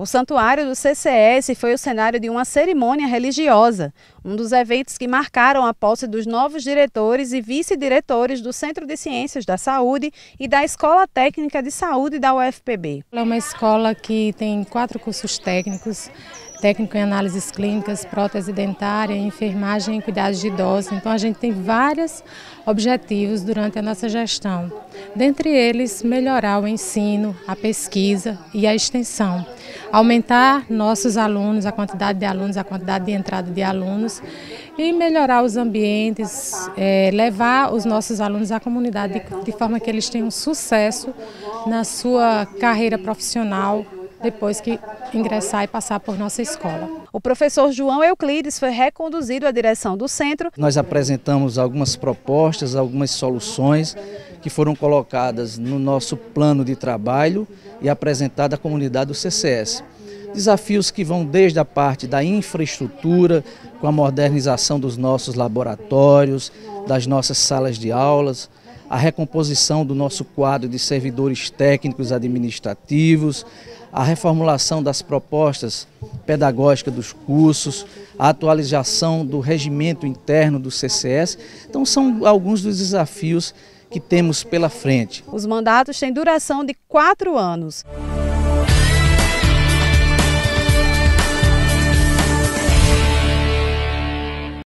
O santuário do CCS foi o cenário de uma cerimônia religiosa, um dos eventos que marcaram a posse dos novos diretores e vice-diretores do Centro de Ciências da Saúde e da Escola Técnica de Saúde da UFPB. É uma escola que tem 4 cursos técnicos, técnico em análises clínicas, prótese dentária, enfermagem e cuidados de idosos. Então a gente tem vários objetivos durante a nossa gestão. Dentre eles, melhorar o ensino, a pesquisa e a extensão. Aumentar nossos alunos, a quantidade de alunos, a quantidade de entrada de alunos e melhorar os ambientes, levar os nossos alunos à comunidade de forma que eles tenham sucesso na sua carreira profissional, depois que ingressar e passar por nossa escola. O professor João Euclides foi reconduzido à direção do centro. Nós apresentamos algumas propostas, algumas soluções que foram colocadas no nosso plano de trabalho e apresentadas à comunidade do CCS. Desafios que vão desde a parte da infraestrutura, com a modernização dos nossos laboratórios, das nossas salas de aulas, a recomposição do nosso quadro de servidores técnicos administrativos, a reformulação das propostas pedagógicas dos cursos, a atualização do regimento interno do CCS. Então são alguns dos desafios que temos pela frente. Os mandatos têm duração de 4 anos.